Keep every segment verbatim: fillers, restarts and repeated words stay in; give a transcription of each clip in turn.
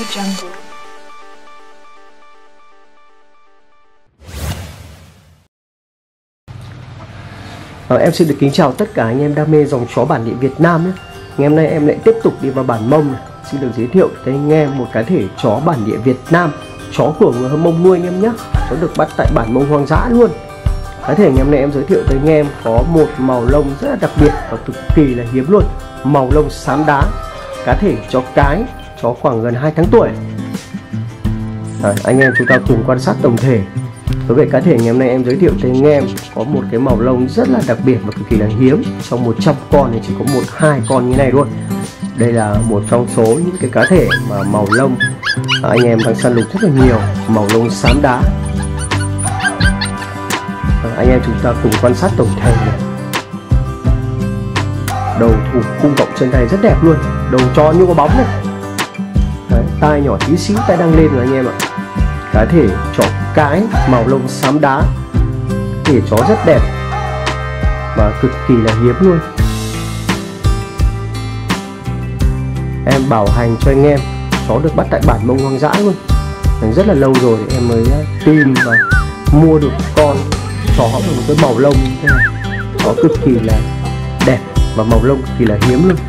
Jungle. À, em xin được kính chào tất cả anh em đam mê dòng chó bản địa Việt Nam nhé. Ngày hôm nay em lại tiếp tục đi vào bản Mông này. Xin được giới thiệu tới anh em một cái thể chó bản địa Việt Nam, chó của người Hơ Mông nuôi anh em nhé. Chó được bắt tại bản Mông hoang dã luôn. Cái thể ngày hôm nay em giới thiệu tới anh em có một màu lông rất là đặc biệt và cực kỳ là hiếm luôn, màu lông xám đá. Cá thể chó cái, chó khoảng gần hai tháng tuổi. Đấy, anh em chúng ta cùng quan sát tổng thể. Đối với cá thể ngày hôm nay em giới thiệu tới anh em có một cái màu lông rất là đặc biệt và cực kỳ là hiếm. Trong một trăm con thì chỉ có một hai con như này luôn. Đây là một trong số những cái cá thể mà màu lông anh em đang săn lùng rất là nhiều, màu lông xám đá. Anh em chúng ta cùng quan sát tổng thể này. Đầu thủ cung cộng chân tay rất đẹp luôn, đầu tròn như có bóng này. Đấy, tai nhỏ tí xíu, tai đang lên rồi anh em ạ. Cá thể chó cái màu lông xám đá, thể chó rất đẹp và cực kỳ là hiếm luôn. Em bảo hành cho anh em, chó được bắt tại bản Mông hoang dã luôn. Mình rất là lâu rồi thì em mới tìm và mua được con chó với một cái màu lông như thế này. Chó cực kỳ là đẹp và màu lông cực kỳ là hiếm luôn.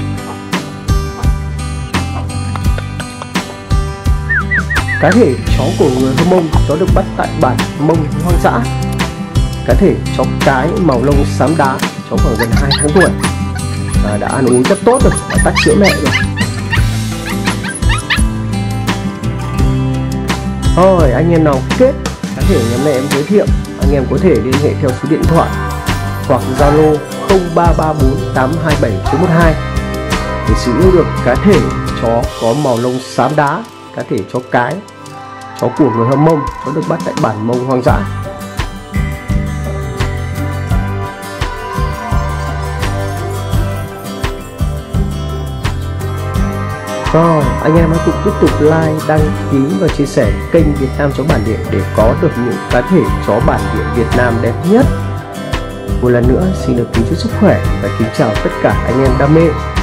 Cá thể chó của người Hơ Mông, chó được bắt tại bản Mông hoang dã. Cá thể chó cái màu lông xám đá, chó khoảng gần hai tháng tuổi và đã ăn uống rất tốt rồi, đã tắt sữa mẹ rồi. Rồi anh em nào kết cá thể ngày hôm nay em giới thiệu, anh em có thể liên hệ theo số điện thoại hoặc Zalo không ba ba bốn tám hai bảy chín một hai để sở hữu được cá thể chó có màu lông xám đá, cá thể chó cái, chó của người Hơ Mông, chó được bắt tại bản Mông hoang dã. Rồi, anh em hãy cùng tiếp tục like, đăng ký và chia sẻ kênh Việt Nam Chó Bản Địa để có được những cá thể chó bản địa Việt Nam đẹp nhất. Một lần nữa xin được kính chúc sức khỏe và kính chào tất cả anh em đam mê